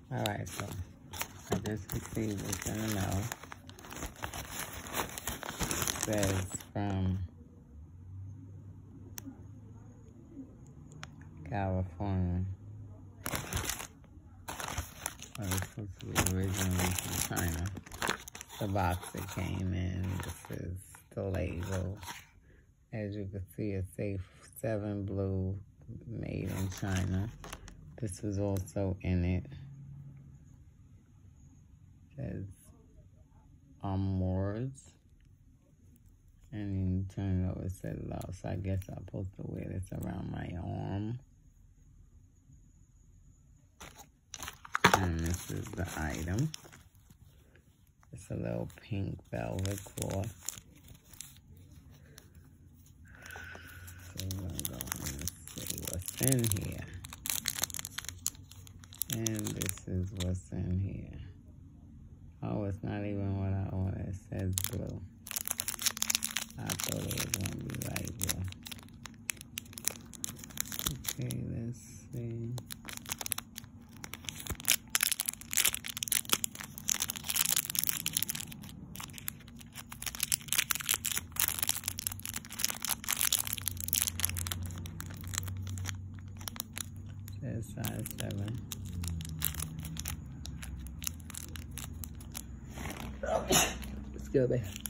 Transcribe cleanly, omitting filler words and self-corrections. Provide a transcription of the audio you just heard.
Alright, so I just received this in the mail. It says from California. Well, it's supposed to be originally from China. The box it came in, this is the label. As you can see, it says 7 Blue, made in China. This was also in it. It says words. And then you turn it over, it says love. So I guess I'm supposed to wear this around my arm. And this is the item. It's a little pink velvet cloth. So we're going to go and see what's in here. And this is what's in here. Oh, it's not even what I ordered. It says blue. I thought it was going to be light blue. Okay, let's see. It says size 7. Let's go there.